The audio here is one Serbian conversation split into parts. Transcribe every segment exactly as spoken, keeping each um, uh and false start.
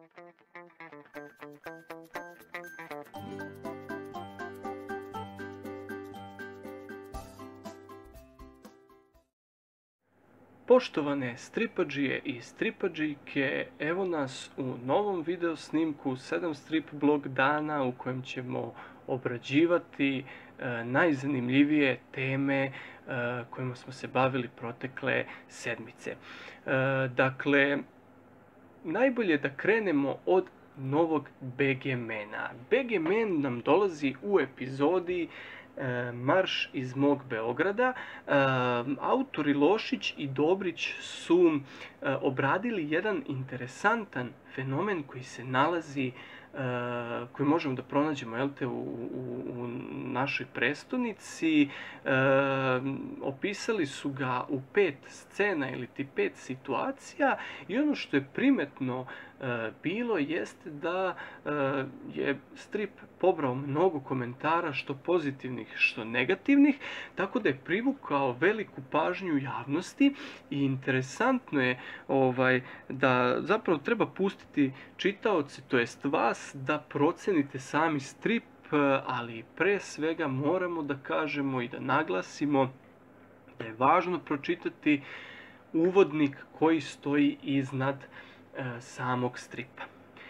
Poštovane stripadžije i stripadžijke, evo nas u novom video snimku sedam strip blog dana u kojem ćemo obrađivati e, najzanimljivije teme e, kojima smo se bavili protekle sedmice. E, dakle, najbolje da krenemo od novog B G mena. B G men nam dolazi u epizodi Marš iz mog Beograda. Autori Lošić i Dobrić su obradili jedan interesantan fenomen koji se nalazi, koji možemo da pronađemo jel te, u, u, u našoj prestonici. Opisali su ga u pet scena ili ti pet situacija i ono što je primetno bilo jeste da je strip pobrao mnogo komentara, što pozitivnih, što negativnih, tako da je privukao veliku pažnju javnosti i interesantno je ovaj, da zapravo treba pustiti čitaoce, to jest vas, da procenite sami strip, ali pre svega moramo da kažemo i da naglasimo da je važno pročitati uvodnik koji stoji iznad samog stripa.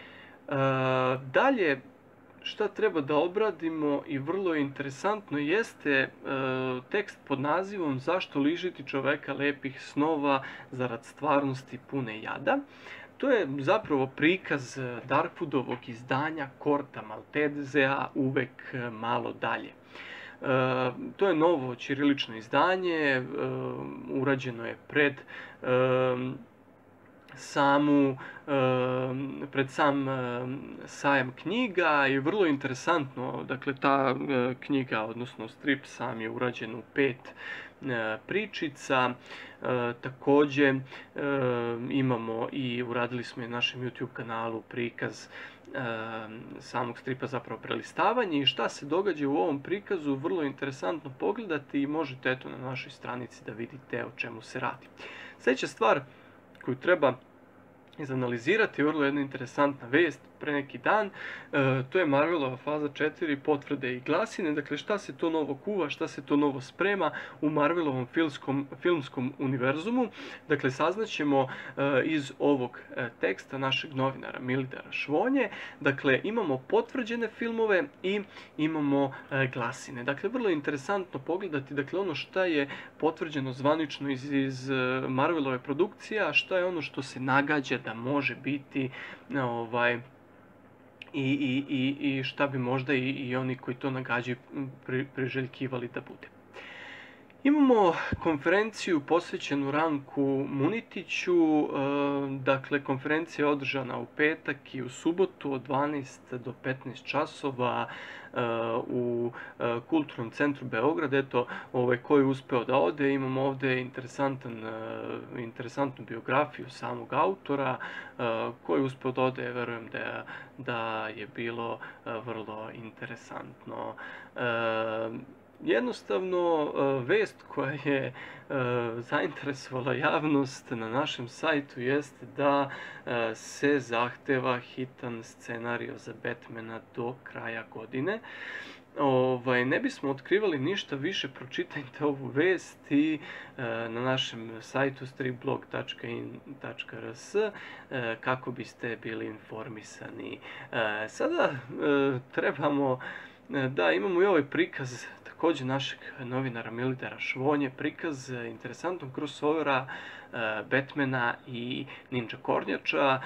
Dalje, šta treba da obradimo i vrlo interesantno jeste tekst pod nazivom Zašto lišiti čoveka lepih snova zarad stvarnosti pune jada. To je zapravo prikaz Darkwoodovog izdanja Korta Maltezea Uvek malo dalje. To je novo ćirilično izdanje, urađeno je pred samu, pred sam sajam knjiga i vrlo interesantno, dakle ta knjiga, odnosno strip sam je urađen u pet pričica. Takođe imamo i uradili smo i na našem YouTube kanalu prikaz samog stripa, zapravo prelistavanje, i šta se događa u ovom prikazu vrlo interesantno pogledati i možete eto na našoj stranici da vidite o čemu se radi. Sljedeća stvar koju treba izanalizirati, vrlo jedna interesantna vest pre neki dan, e, to je Marvelova faza četiri, potvrde i glasine. Dakle, šta se to novo kuva, šta se to novo sprema u Marvelovom filmskom, filmskom univerzumu. Dakle, saznaćemo e, iz ovog e, teksta našeg novinara Milidara Švonje. Dakle, imamo potvrđene filmove i imamo e, glasine. Dakle, vrlo interesantno pogledati, dakle, ono šta je potvrđeno zvanično iz, iz Marvelove produkcije, a šta je ono što se nagađa da može biti ovaj, I, i, i, i šta bi možda i, i oni koji to nagađaju pri, priželjkivali da bude. Imamo konferenciju posvećenu Ranku Munitiću, e, dakle konferencija je održana u petak i u subotu od dvanaest do petnaest časova e, u e, Kulturnom centru Beograd. Eto, ovaj, ko je uspeo da ode, imamo ovde interesantan, e, interesantnu biografiju samog autora. E, ko je uspeo da ode, verujem da, da je bilo e, vrlo interesantno. E, Jednostavno, vest koja je zainteresovala javnost na našem sajtu jeste da se zahteva hitan scenario za Batmana do kraja godine. Ovaj, ne bismo otkrivali ništa više, pročitajte ovu vest i e, na našem sajtu stripblog tačka in tačka r s e, kako biste bili informisani. E, sada e, trebamo da imamo i ovaj prikaz također našeg novinara Milidara Švonje, prikaz interesantnog crossovera Batmana i Ninja Kornjača.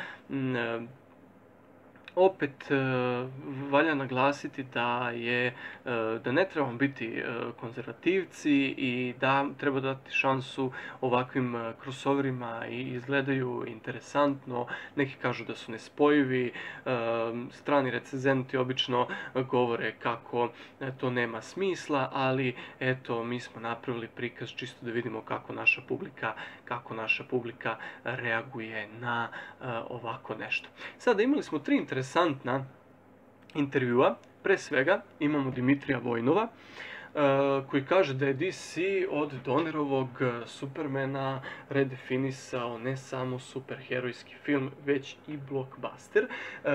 Opet valja naglasiti da je da ne trebamo biti konzervativci i da treba dati šansu ovakvim crossoverima i izgledaju interesantno. Neki kažu da su nespojivi, strani recenzenti obično govore kako to nema smisla, ali eto, mi smo napravili prikaz čisto da vidimo kako naša publika, kako naša publika reaguje na ovako nešto. Sada imali smo tri interesantna interesantna intervjua. Pre svega imamo Dimitrija Vojnova, koji kaže da je D C od Donnerovog Supermana redefinisao ne samo superherojski film, već i blockbuster.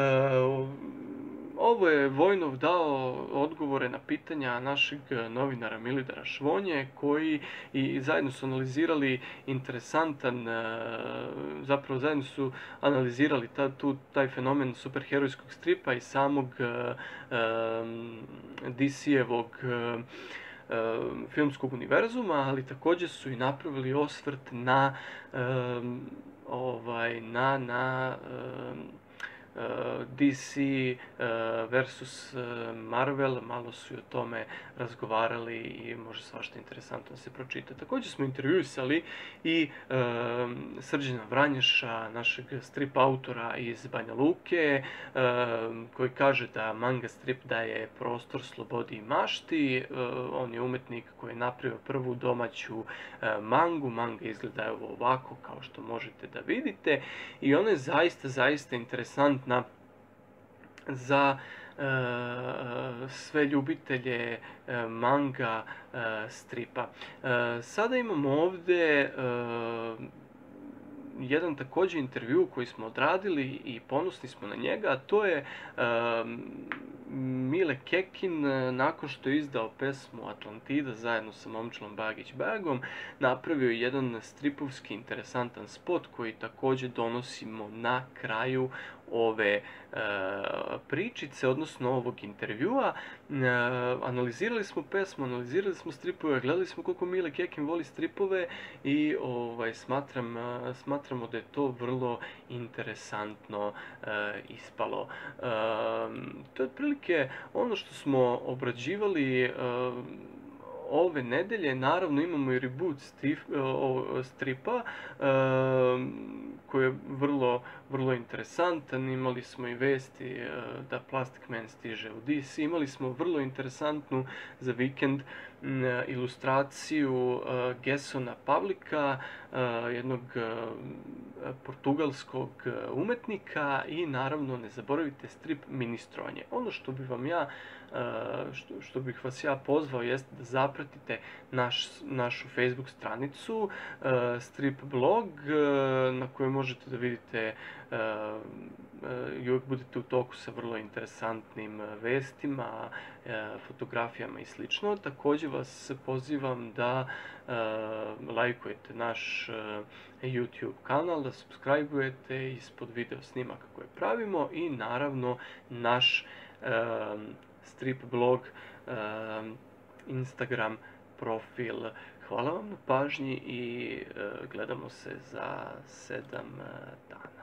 Ovo je Vojnov dao odgovore na pitanja našeg novinara Milidara Švonje, koji i zajedno su analizirali interesantan, zapravo zajedno su analizirali ta, tu, taj fenomen superherojskog stripa i samog D C-evog filmskog univerzuma, ali također su i napravili osvrt na ovaj, na, na D C versus Marvel, malo su i o tome razgovarali i može svašta interesantno se pročita. Također smo intervjuisali i Srđana Vranješa, našeg strip autora iz Banja Luke, koji kaže da manga strip daje prostor slobodi i mašti. On je umetnik koji je napravio prvu domaću mangu. Manga izgleda ovako kao što možete da vidite i ona je zaista, zaista interesantna za e, sve ljubitelje e, manga e, stripa. E, sada imamo ovdje e, jedan također intervju koji smo odradili i ponosni smo na njega, a to je e, Mile Kekin, nakon što je izdao pesmu Atlantida zajedno sa Momčilom Bagić Bagom, napravio jedan stripovski interesantan spot koji također donosimo na kraju ove e, pričice, odnosno ovog intervjua. E, analizirali smo pesmu, analizirali smo stripove, gledali smo koliko Mile Kekin voli stripove i ovaj, smatram, smatramo da je to vrlo interesantno e, ispalo. E, to je otprilike ono što smo obrađivali e, ove nedelje. Naravno imamo i reboot strip, stripa koji je vrlo, vrlo interesantan. Imali smo i vesti da Plastic Man stiže u D C. Imali smo vrlo interesantnu za vikend ilustraciju Gessona Pavlika, jednog portugalskog umetnika, i naravno ne zaboravite strip Ministrovanje. Ono što bi vam ja što, što bih vas ja pozvao jeste da zapratite naš, našu Facebook stranicu Strip blog, na kojoj možete da vidite i uvijek budete u toku sa vrlo interesantnim vestima, fotografijama i slično. Također vas pozivam da lajkujete naš YouTube kanal, da subscribe-ujete ispod video snimaka koje pravimo i naravno naš strip blog, Instagram profil. Hvala vam na pažnji i gledamo se za sedam dana.